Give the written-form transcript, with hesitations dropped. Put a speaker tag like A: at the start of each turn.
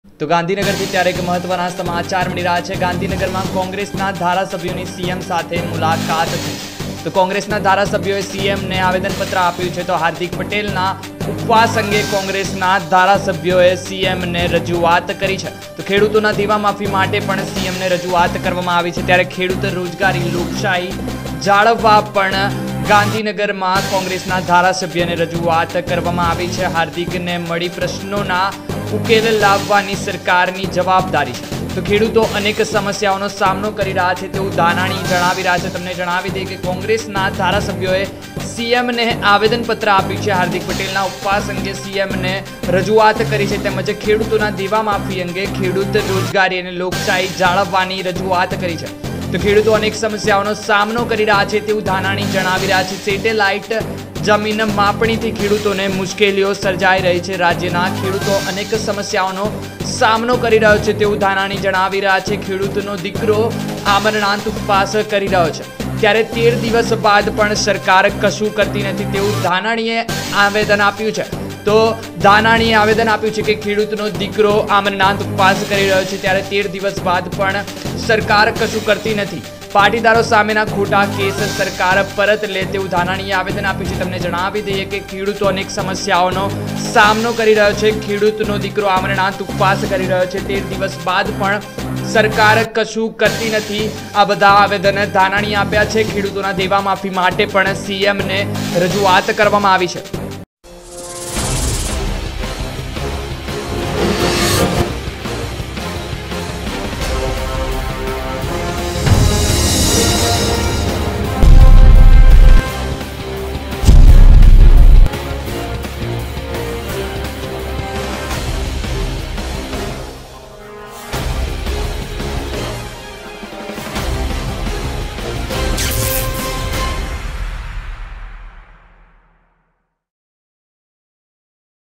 A: તો ગાંધીનગરથી ત્યારે એક મહત્વના સમાચાર મળી રહ્યા છે। ગાંધીનગરમાં કોંગ્રેસના ધારાસભ્યોની સીએમ સાથે મુલાકાત થઈ। તો કોંગ્રેસના ધારાસભ્યોએ સીએમને આવેદનપત્ર આપ્યું છે। તો હાર્દિક પટેલના ઉપવાસ અંગે કોંગ્રેસના ધારાસભ્યોએ સીએમને રજૂઆત કરી છે। તો ખેડૂતોના દેવા માફી માટે પણ સીએમને રજૂઆત કરવામાં આવી છે। ત્યારે ખેડૂત રોજગારી લોકશાહી જાળવવા પણ ગાંધીનગરમાં કોંગ્રેસના ધારાસભ્યને રજૂઆત કરવામાં આવી છે। હાર્દિકને મળી પ્રશ્નોના ઉકેલ લાવવાની સરકારની જવાબદારી છે। તો ખેડૂતો અનેક સમસ્યાઓનો સામનો કરી રહ્યા છે તેવું ધાનાણી જણાવી રહ્યા છે। તમને જણાવી દઈએ કે કોંગ્રેસના ધારાસભ્યોએ સીએમને આવેદનપત્ર આપ્યું છે। હાર્દિક પટેલના ઉપવાસ અંગે સીએમને રજૂઆત કરી છે, તેમજ ખેડૂતોના દેવા માફી અંગે ખેડૂત રોજગારી અને લોકશાહી જાળવવાની રજૂઆત કરી છે। તો ખેડૂતો અનેક સમસ્યાઓનો સામનો કરી રહ્યા છે તેવું ધાનાણી જણાવી રહ્યા છે। સેટેલાઇટ જમીન માપણીથી ખેડૂતોને મુશ્કેલીઓ સર્જાઈ રહી છે। રાજ્યના ખેડૂતો અનેક સમસ્યાઓનો સામનો કરી રહ્યો છે તેવું ધાનાણી જણાવી રહ્યા છે। ખેડૂતનો દીકરો આમરણાંત ઉપવાસ કરી રહ્યો છે, ત્યારે 13 દિવસ બાદ પણ સરકાર કશું કરતી નથી તેવું ધાનાણીએ આવેદન આપ્યું છે। તો ધાનાણીએ આવેદન આપ્યું છે કે ખેડૂતનો દીકરો આમરણાંત ઉપવાસ કરી રહ્યો છે, ત્યારે 13 દિવસ બાદ પણ સરકાર કશું કરતી નથી। પાટીદારો સામેના ખોટા કેસ સરકાર પરત લે તેવું ધાનાણીએ આવેદન આપ્યું છે। તમને જણાવી દઈએ કે ખેડૂતો અનેક સમસ્યાઓનો સામનો કરી રહ્યો છે। ખેડૂતનો દીકરો આમરણાંત ઉપવાસ કરી રહ્યો છે, 13 દિવસ બાદ પણ સરકાર કશું કરતી નથી। આ બધા આવેદન ધાનાણીએ આપ્યા છે। ખેડૂતોના દેવા માફી માટે પણ સીએમને રજૂઆત કરવામાં આવી છે।